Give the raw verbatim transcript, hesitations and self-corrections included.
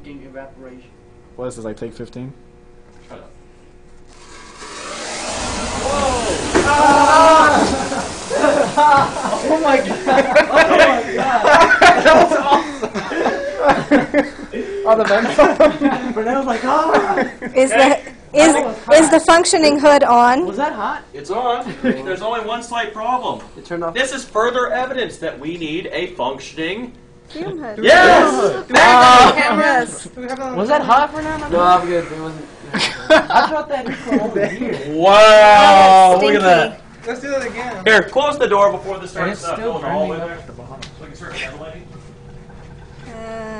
fucking evaporation. What is this, like take fifteen? Shut up. Whoa! Ah! Oh my god! Oh my god! That was awesome! Oh, the vents. But I was like, ah! Is the is is the functioning hood on? Was that hot? It's on. There's only one slight problem. It turned off. This is further evidence that we need a functioning. Fume hood. Yes! Uh, yes. Was that hot for now? No, I'm good. It wasn't. I felt that from over here. Wow! Look at that. Let's do that again. Here, close the door before this And starts it's uh, still filling all the way burning there. up at the bottom. So we can start ventilating. Uh,